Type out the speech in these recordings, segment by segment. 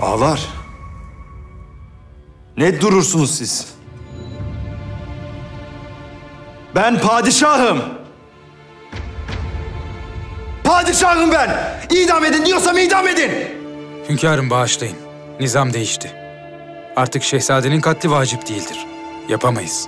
Ağalar. Ne durursunuz siz? Ben padişahım. Padişahım ben. İdam edin diyorsam idam edin. Hünkârım bağışlayın. Nizam değişti. Artık şehzadenin katli vacip değildir. Yapamayız.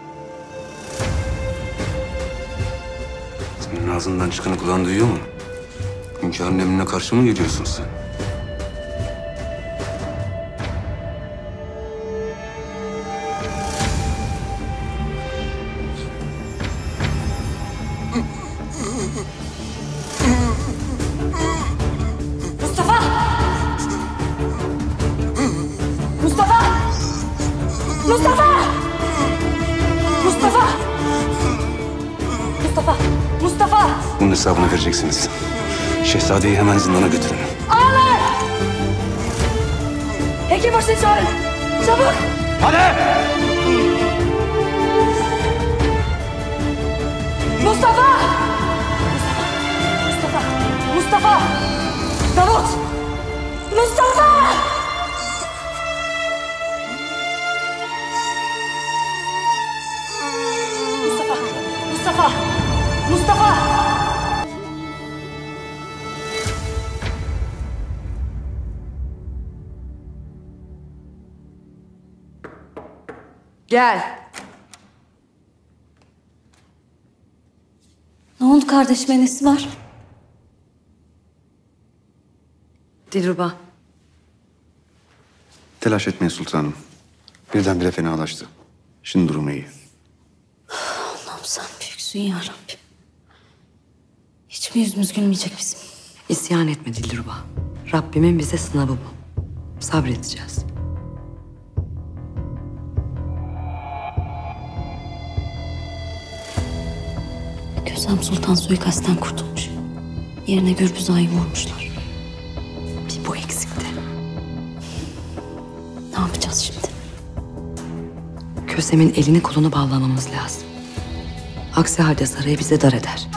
Senin ağzından çıkanı kulağın duyuyor mu? Hünkârın emrine karşı mı geliyorsun sen? Mustafa! Mustafa! Mustafa! Mustafa! Mustafa! Mustafa! Bunun hesabını vereceksiniz. Şehzadeyi hemen zindana götürün. Ağalar! Hekimbaşı'nı çağırın! Çabuk! Hadi! Mustafa! Mustafa! Mustafa! Davut! Mustafa! Mustafa! Mustafa! Mustafa! Gel. Ne oldu kardeşime, nesi var? Dilruba. Telaş etmeyin sultanım. Birdenbire fenalaştı. Şimdi durumu iyi. Allah'ım sen büyüksün ya Rabbim. Hiç mi yüzümüz gülmeyecek bizim? İsyan etme Dilruba. Rabbimin bize sınavı bu. Sabredeceğiz. Kösem Sultan suikastten kurtulmuş. Yerine Gürbüz Ağa'yı vurmuşlar. Bir bu eksikti. Ne yapacağız şimdi? Kösem'in elini kolunu bağlamamız lazım. Aksi halde sarayı bize dar eder.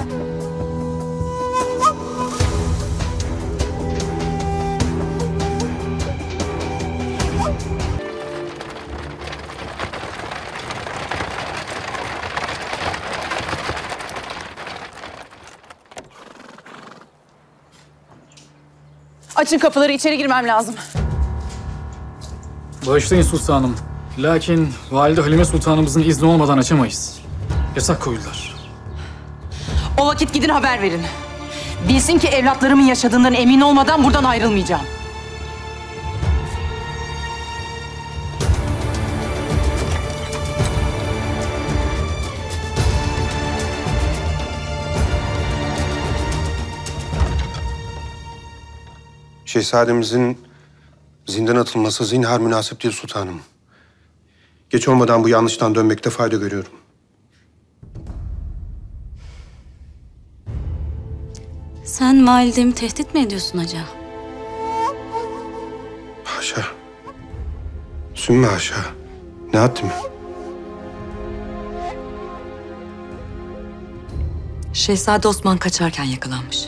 Açın kapıları, içeri girmem lazım. Bağışlayın sultanım. Lakin Valide Halime Sultanımızın izni olmadan açamayız. Yasak koydular. O vakit gidin haber verin. Bilsin ki evlatlarımın yaşadığından emin olmadan buradan ayrılmayacağım. Şehzademizin zindan atılması zinhar münasip değil sultanım. Geç olmadan bu yanlıştan dönmekte fayda görüyorum. Sen validemi tehdit mi ediyorsun Haca? Haşa. Sümme haşa. Ne haddim? Şehzade Osman kaçarken yakalanmış.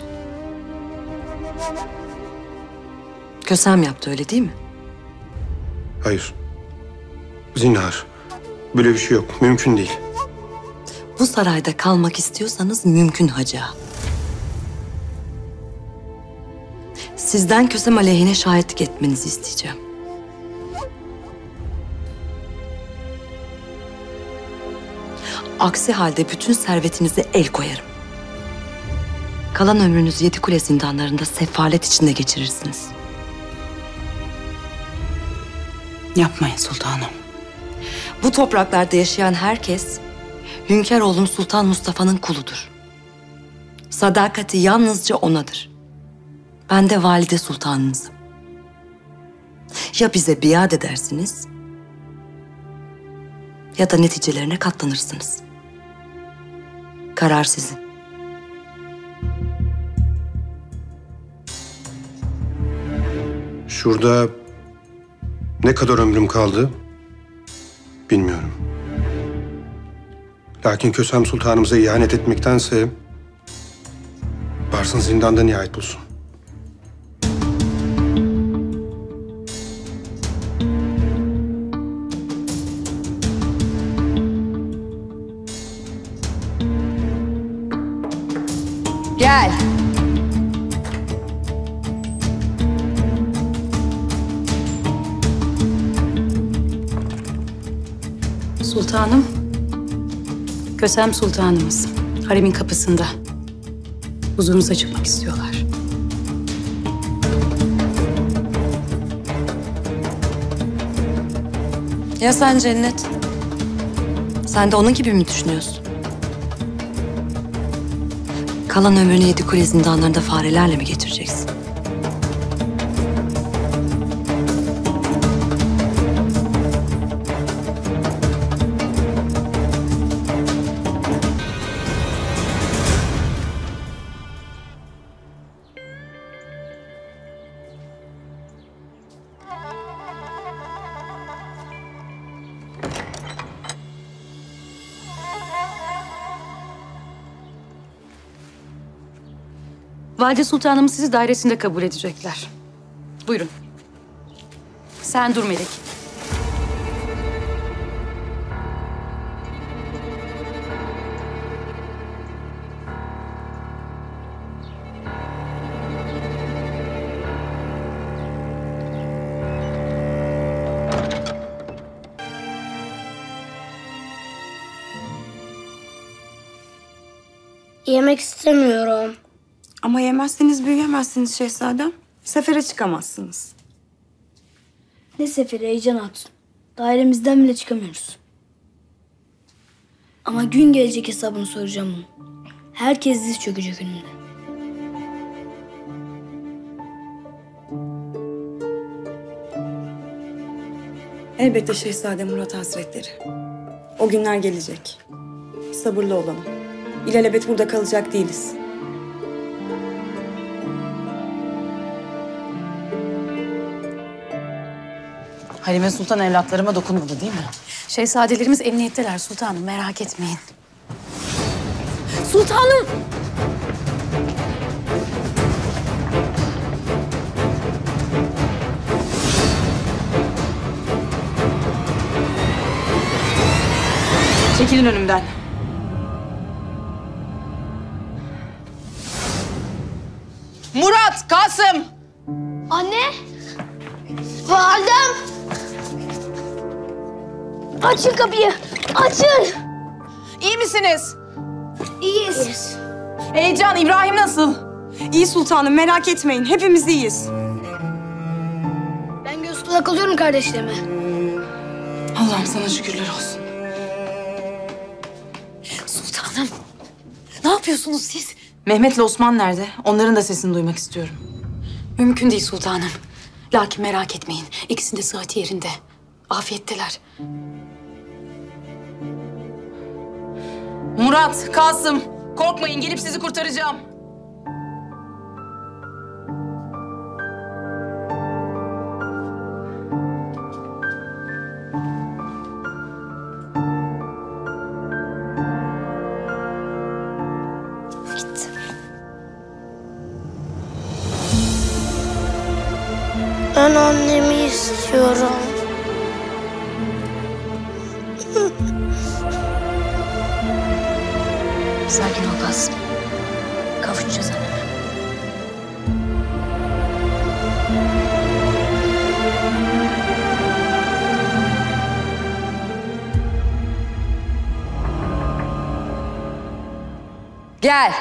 Kösem yaptı, öyle değil mi? Hayır. Zinhar. Böyle bir şey yok. Mümkün değil. Bu sarayda kalmak istiyorsanız mümkün Haca. Sizden Kösem aleyhine şahitlik etmenizi isteyeceğim. Aksi halde bütün servetinize el koyarım. Kalan ömrünüzü Yedikule zindanlarında sefalet içinde geçirirsiniz. Yapmayın sultanım. Bu topraklarda yaşayan herkes Hünkâroğlum Sultan Mustafa'nın kuludur. Sadakati yalnızca onadır. Ben de valide sultanınızım. Ya bize biat edersiniz ya da neticelerine katlanırsınız. Karar sizin. Şurada ne kadar ömrüm kaldı bilmiyorum. Lakin Kösem Sultanımıza ihanet etmektense varsın zindanda nihayet bulsun. Sultanım, Kösem Sultanımız haremin kapısında. Huzurunuza çıkmak istiyorlar. Ya sen Cennet? Sen de onun gibi mi düşünüyorsun? Kalan ömrünü Yedikule zindanlarında farelerle mi geçireceksin? Valide Sultanımız sizi dairesinde kabul edecekler. Buyurun. Sen dur Melek. Yemek istemiyorum. Ama yemezseniz büyüyemezsiniz şehzadem. Sefere çıkamazsınız. Ne seferi Heyecan Hatun? Dairemizden bile çıkamıyoruz. Ama gün gelecek hesabını soracağım onu. Herkes diz çökecek önünde. Elbette Şehzade Murat Hazretleri. O günler gelecek. Sabırlı olalım. İlelebet burada kalacak değiliz. Halime Sultan evlatlarıma dokunmadı değil mi? Şehzadelerimiz emniyetteler sultanım, merak etmeyin. Sultanım! Çekilin önümden. Murat, Kasım! Anne! Validem! Açın kapıyı! Açın! İyi misiniz? İyiyiz. Heyecan, İbrahim nasıl? İyi sultanım, merak etmeyin. Hepimiz iyiyiz. Ben göz kulak alıyorum kardeşlerime. Allah'ım sana şükürler olsun. Sultanım, ne yapıyorsunuz siz? Mehmet'le Osman nerede? Onların da sesini duymak istiyorum. Mümkün değil sultanım. Lakin merak etmeyin, ikisinin de sıhhati yerinde. Afiyetteler. Murat, Kasım, korkmayın gelip sizi kurtaracağım. Gitti. Ben annemi istiyorum. Sakin ol Kasım. Kavuşacağız anneme. Gel.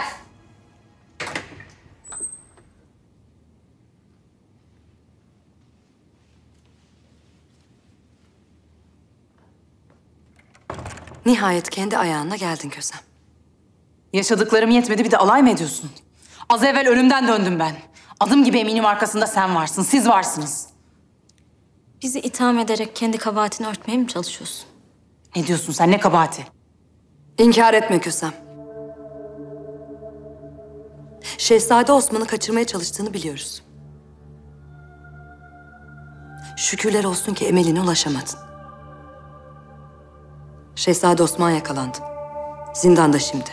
Nihayet kendi ayağına geldin Kösem. Yaşadıklarım yetmedi bir de alay mı ediyorsun? Az evvel ölümden döndüm ben. Adım gibi eminim arkasında sen varsın, siz varsınız. Bizi itham ederek kendi kabahatini örtmeye mi çalışıyorsun? Ne diyorsun sen, ne kabahati? İnkar etme Kösem. Şehzade Osman'ı kaçırmaya çalıştığını biliyoruz. Şükürler olsun ki emeline ulaşamadın. Şehzade Osman yakalandı. Zindanda şimdi.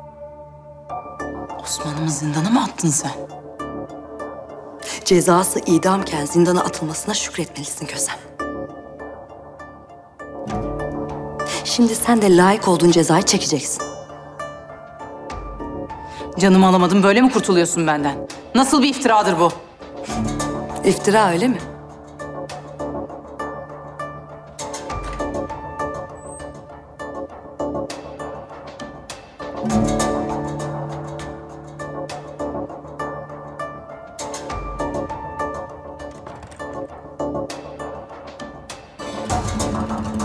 Osman'ımı zindana mı attın sen? Cezası idamken zindana atılmasına şükretmelisin Kösem. Şimdi sen de layık olduğun cezayı çekeceksin. Canımı alamadım, böyle mi kurtuluyorsun benden? Nasıl bir iftiradır bu? İftira öyle mi?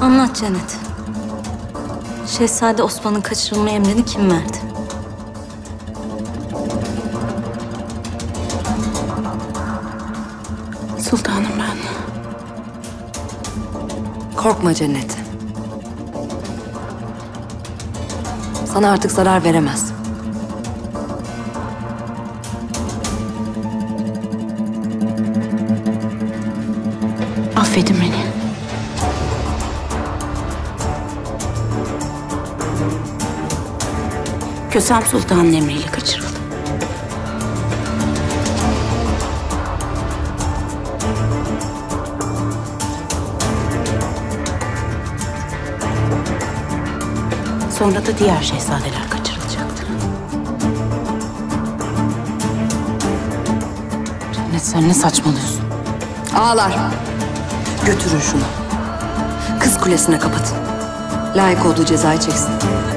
Anlat Cennet. Şehzade Osman'ın kaçırılma emrini kim verdi? Sultanım ben. Korkma Cennet. Sana artık zarar veremez. Affedin beni. Kösem Sultan'ın emriyle kaçırıldı. Sonra da diğer şehzadeler kaçırılacaktı. Cennet sen ne saçmalıyorsun? Ağlar. Götürün şunu. Kız Kulesi'ne kapatın. Layık olduğu cezayı çeksin.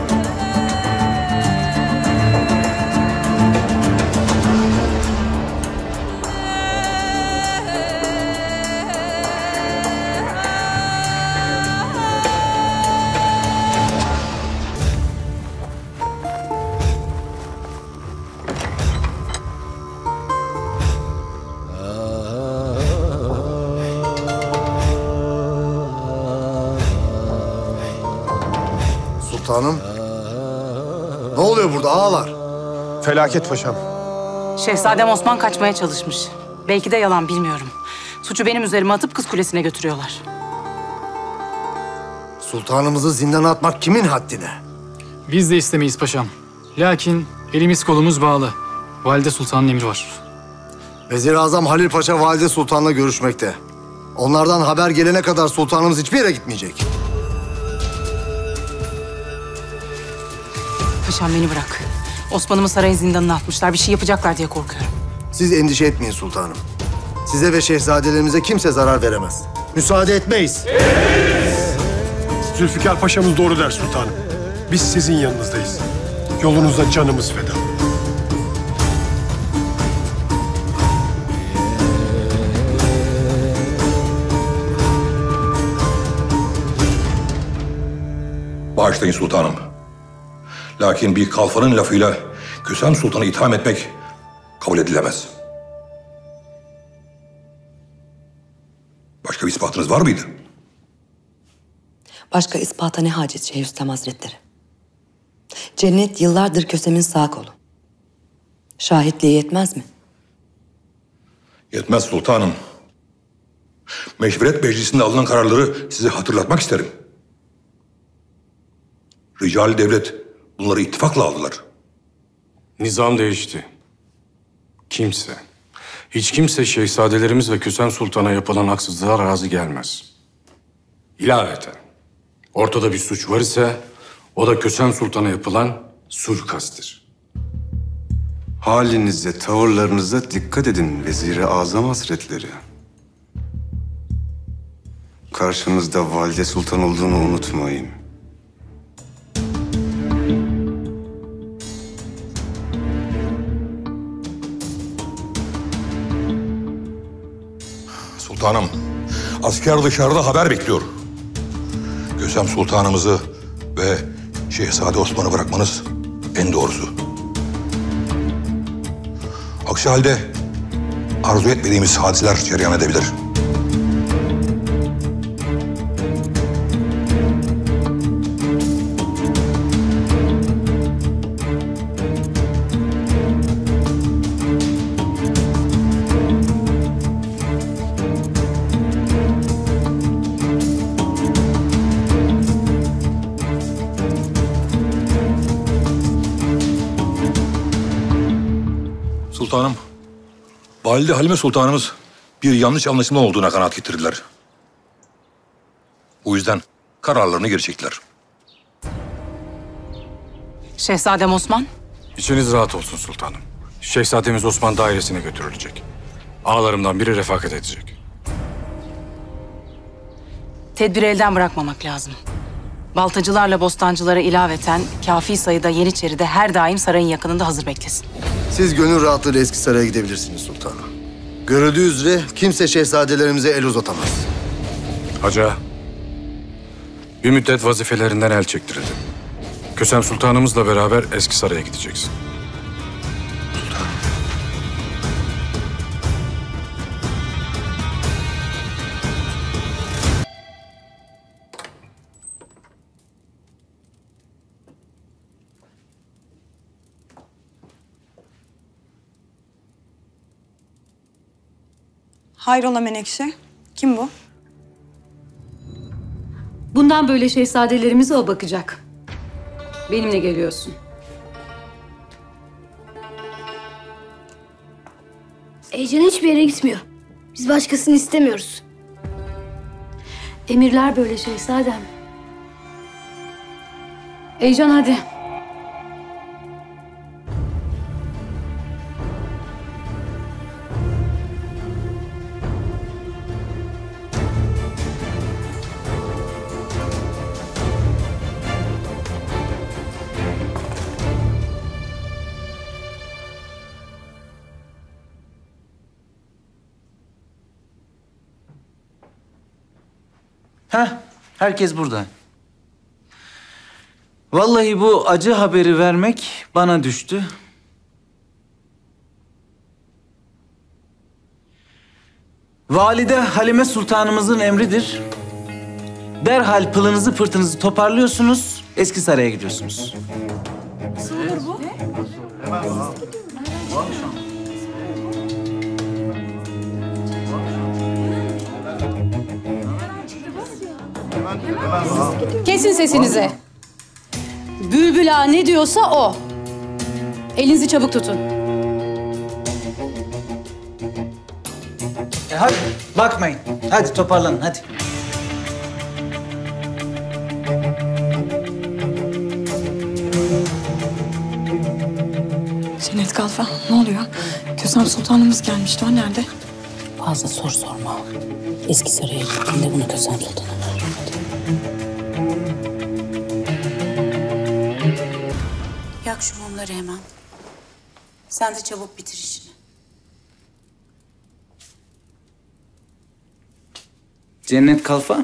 Sultanım. Ne oluyor burada ağalar? Felaket paşam. Şehzadem Osman kaçmaya çalışmış. Belki de yalan bilmiyorum. Suçu benim üzerime atıp Kız Kulesi'ne götürüyorlar. Sultanımızı zindana atmak kimin haddine? Biz de istemeyiz paşam. Lakin elimiz kolumuz bağlı. Valide Sultan'ın emri var. Vezir-i Azam Halil Paşa Valide Sultan'la görüşmekte. Onlardan haber gelene kadar sultanımız hiçbir yere gitmeyecek. Paşam beni bırak. Osman'ımı sarayın zindanına atmışlar. Bir şey yapacaklar diye korkuyorum. Siz endişe etmeyin sultanım. Size ve şehzadelerimize kimse zarar veremez. Müsaade etmeyiz. Zülfikar Paşa'mız doğru der sultanım. Biz sizin yanınızdayız. Yolunuza canımız feda. Bağışlayın sultanım. Lakin bir kalfanın lafıyla Kösem Sultan'ı itham etmek kabul edilemez. Başka bir ispatınız var mıydı? Başka ispata ne hacet Şeyhülislam Hazretleri? Cennet yıllardır Kösem'in sağ kolu. Şahitliği yetmez mi? Yetmez sultanım. Meşveret Meclisi'nde alınan kararları size hatırlatmak isterim. Rical-i devlet bunları ittifakla aldılar. Nizam değişti. Hiç kimse şehzadelerimiz ve Kösem Sultan'a yapılan haksızlığa razı gelmez. İlaveten, ortada bir suç var ise o da Kösem Sultan'a yapılan suikasttir. Halinize, tavırlarınıza dikkat edin Vezir-i Azam Hazretleri. Karşınızda Valide Sultan olduğunu unutmayın. Sultanım, asker dışarıda haber bekliyor. Kösem Sultanımızı ve Şehzade Osman'ı bırakmanız en doğrusu. Aksi halde arzu etmediğimiz hadiseler cereyan edebilir. Sultanım, Valide Halime Sultanımız bir yanlış anlaşılma olduğuna kanaat getirdiler. Bu yüzden kararlarını geri çektiler. Şehzadem Osman? İçiniz rahat olsun sultanım. Şehzademiz Osman dairesine götürülecek. Ağalarımdan biri refakat edecek. Tedbiri elden bırakmamak lazım. Baltacılarla bostancılara ilaveten kafi sayıda Yeniçeri de her daim sarayın yakınında hazır beklesin. Siz gönül rahatlığıyla eski saraya gidebilirsiniz sultanım. Görüldüğü üzere kimse şehzadelerimize el uzatamaz. Haca, Bir müddet vazifelerinden el çektirildi. Kösem Sultanımızla beraber Eskisaray'a gideceksin. Hayrola Menekşe? Kim bu? Bundan böyle şehzadelerimize o bakacak. Benimle geliyorsun. Heyecan hiçbir yere gitmiyor. Biz başkasını istemiyoruz. Emirler böyle şehzadem. Heyecan hadi. Heh, herkes burada. Vallahi bu acı haberi vermek bana düştü. Valide Halime Sultanımızın emridir. Derhal pılınızı pırtınızı toparlıyorsunuz, Eskisaray'a gidiyorsunuz. Nasıl olur bu? Kesin sesinizi. Bülbül Ağa ne diyorsa o. Elinizi çabuk tutun. Hadi bakmayın. Hadi toparlanın hadi. Cennet Kalfa, ne oluyor? Kösem Sultanımız gelmişti, o nerede? Fazla soru sorma. Eskisaray'a gittiğinde bunu Kösem Sultan'a ver. Yak şu mumları hemen. Sen de çabuk bitir işini. Cennet Kalfa.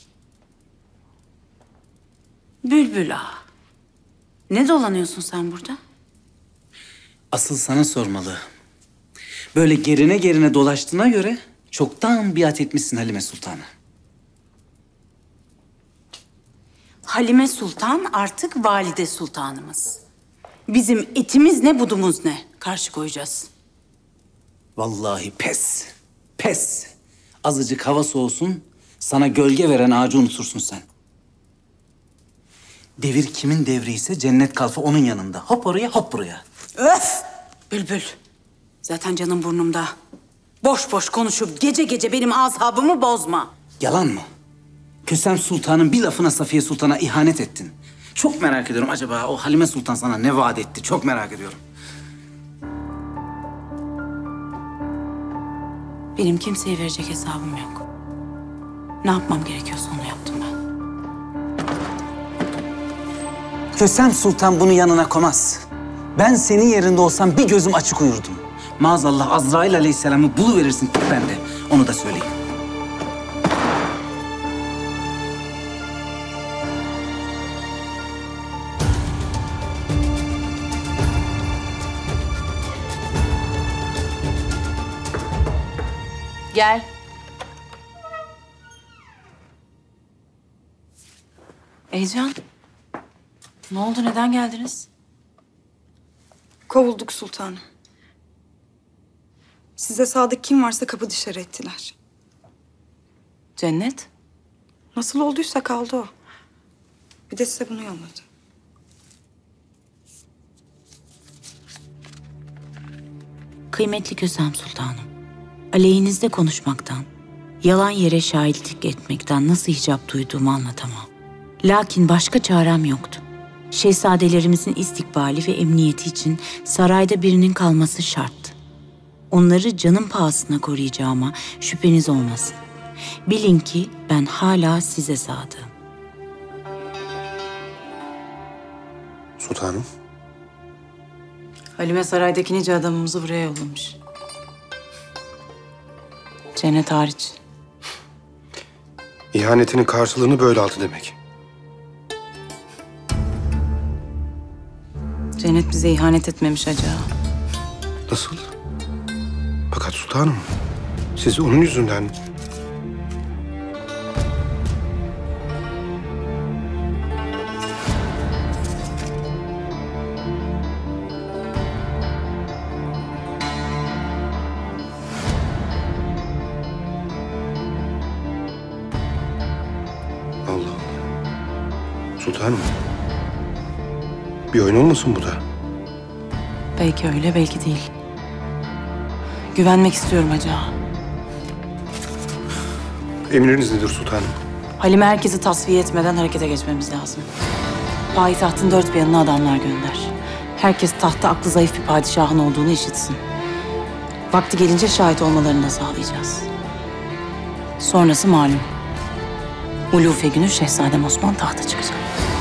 Bülbül Ağa. Ne dolanıyorsun sen burada? Asıl sana sormalı. Böyle gerine gerine dolaştığına göre çoktan biat etmişsin Halime Sultan'a. Halime Sultan artık valide sultanımız. Bizim etimiz ne, budumuz ne? Karşı koyacağız. Vallahi pes. Pes. Azıcık hava soğusun, sana gölge veren ağacı unutursun sen. Devir kimin devriyse Cennet Kalfa onun yanında. Hop oraya, hop buraya. Öf! Bülbül. Zaten canım burnumda. Boş boş konuşup gece gece benim asabımı bozma. Yalan mı? Kösem Sultan'ın bir lafına Safiye Sultan'a ihanet ettin. Çok merak ediyorum, acaba o Halime Sultan sana ne vaat etti? Çok merak ediyorum. Benim kimseye verecek hesabım yok. Ne yapmam gerekiyorsa onu yaptım ben. Kösem Sultan bunu yanına koymaz. Ben senin yerinde olsam bir gözüm açık uyurdum. Maazallah Azrail Aleyhisselam'ı buluverirsin ben de. Onu da söyleyeyim. Gel. Heyecan. Ne oldu? Neden geldiniz? Kovulduk sultanım. Size sadık kim varsa kapı dışarı ettiler. Cennet. Nasıl olduysa kaldı o. Bir de size bunu yolladı. Kıymetli Kösem Sultanım, aleyhinizde konuşmaktan, yalan yere şahitlik etmekten nasıl hicap duyduğumu anlatamam. Lakin başka çarem yoktu. Şehzadelerimizin istikbali ve emniyeti için sarayda birinin kalması şarttı. Onları canım pahasına koruyacağıma şüpheniz olmasın. Bilin ki ben hala size sadığım. Sultanım. Halime saraydaki nice adamımızı buraya yollamış. Cennet hariç. İhanetinin karşılığını böyle aldı demek. Cennet bize ihanet etmemiş Hacı Ağa. Nasıl? Fakat sultanım, siz onun yüzünden... Allah Allah. Sultanım, bir oyun olmasın bu da? Belki öyle, belki değil. Güvenmek istiyorum Hacı Ağa. Emriniz nedir sultanım? Halime herkesi tasfiye etmeden harekete geçmemiz lazım. Payitahtın dört bir yanına adamlar gönder. Herkes tahtta aklı zayıf bir padişahın olduğunu işitsin. Vakti gelince şahit olmalarını da sağlayacağız. Sonrası malum. Ulufe günü Şehzadem Osman tahta çıkacak.